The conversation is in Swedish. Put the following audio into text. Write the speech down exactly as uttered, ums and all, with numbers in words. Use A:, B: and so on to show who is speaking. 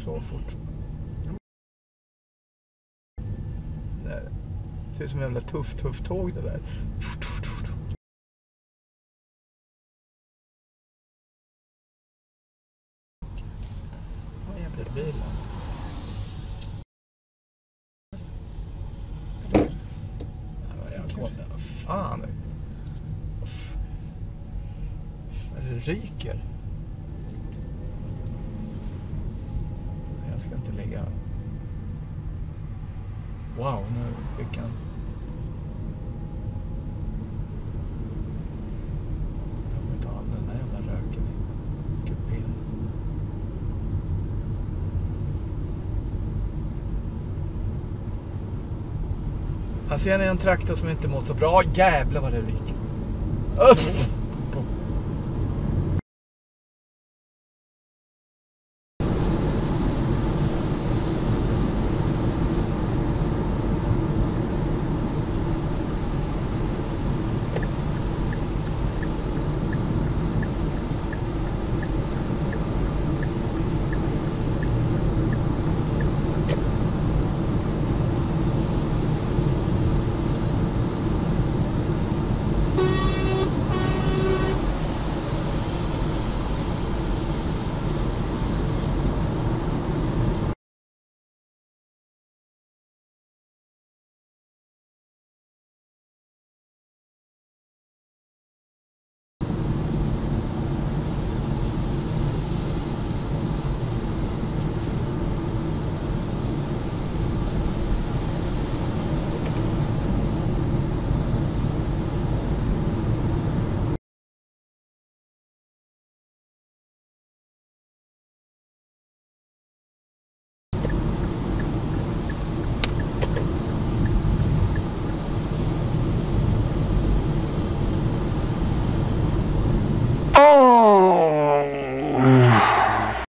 A: så fort. Nej. Det ser ut som en jävla tuff, tuff tåg det där. Vad jävla bilen. Jag kollar. Vad fan. Det ryker. Jag ska inte lägga. Wow, nu fick han. Jag vill ta all den här jävla röken i kupén. Här ser ni en traktor som inte mår så bra. Jävlar vad det ryker. Uff!